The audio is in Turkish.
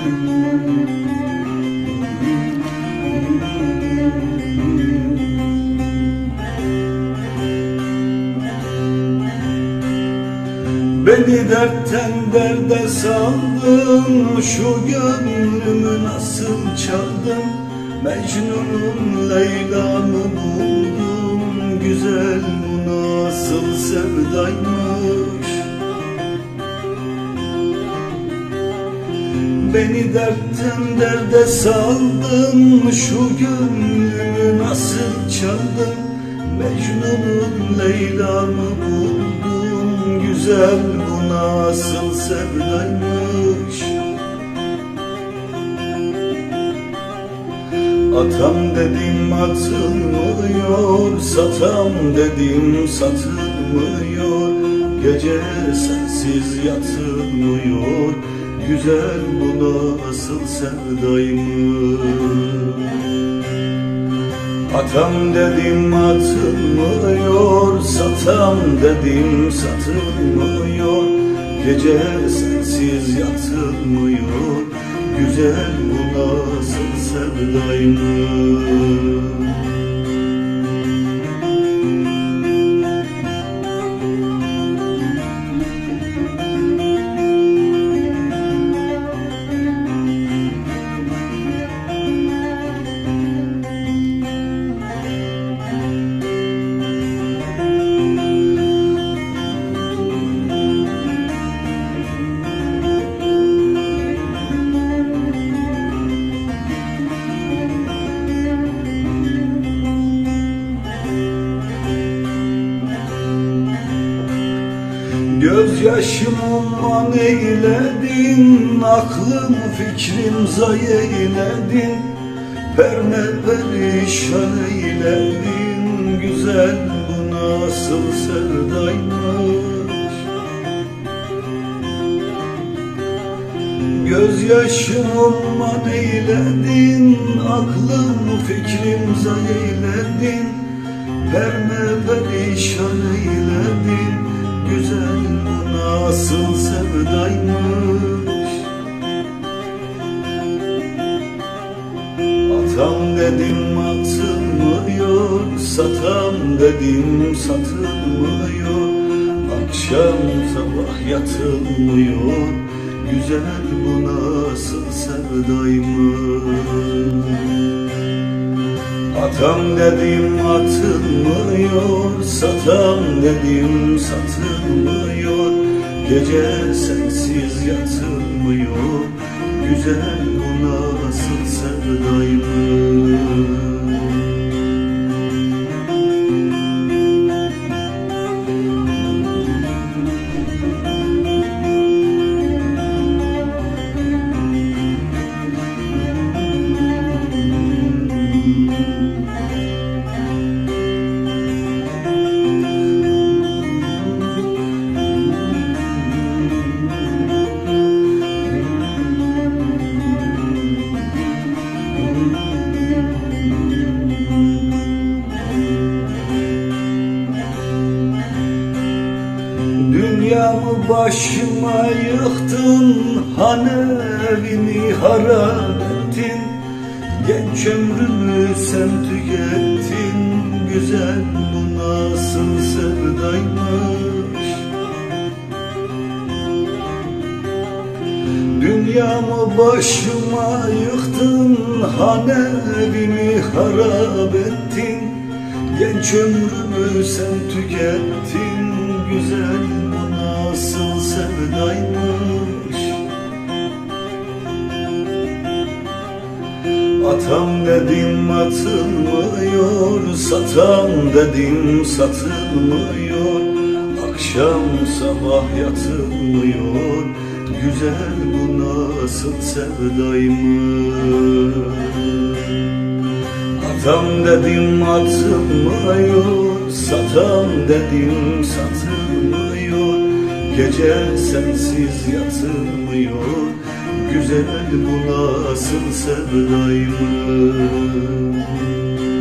Beni dertten derde saldın, şu gönlümü nasıl çaldın? Mecnun'un Leyla'mı buldum, güzel bu nasıl sevdaymış? Beni dertten derde saldın, şu gönlümü nasıl çaldın? Mecnun'un Leyla'mı buldum, güzel bu nasıl sevdaymış? Atam dedim atılmıyor, satam dedim satılmıyor. Gece sensiz yatılmıyor, güzel bu nasıl sevdaymış? Atam dedim atılmıyor, satam dedim satılmıyor. Gece sensiz yatılmıyor, güzel bu nasıl sevdaymış? Gözyaşımı man eyledin, aklım fikrim zay eyledin. Perme perişan eyledin, güzel bu nasıl sevdaymış? Gözyaşımı man eyledin, aklım fikrim zay eyledin. Perme perişan eyledin, güzel bu nasıl sevdaymış? Atam dedim atılmıyor, satam dedim satılmıyor. Akşam sabah yatılmıyor, güzel bu nasıl sevdaymış? Atam dedim atılmıyor, satam dedim satılmıyor. Gece sensiz yatılmıyor, güzel bu nasıl sevdaymış? Dünyamı başıma yıktın, hanevimi harap ettin. Genç ömrümü sen tükettin, güzel bu nasıl sevdaymış? Dünyamı başıma yıktın, hanevimi harap ettin. Genç ömrümü sen tükettin, güzel bu nasıl sevdaymış? Atam dedim atılmıyor, satam dedim satılmıyor. Akşam sabah yatılmıyor, güzel bu nasıl sevdaymış? Atam dedim atılmıyor, satam dedim satılmıyor. Gece sensiz yatılmıyor, güzel bu nasıl sevdaymış?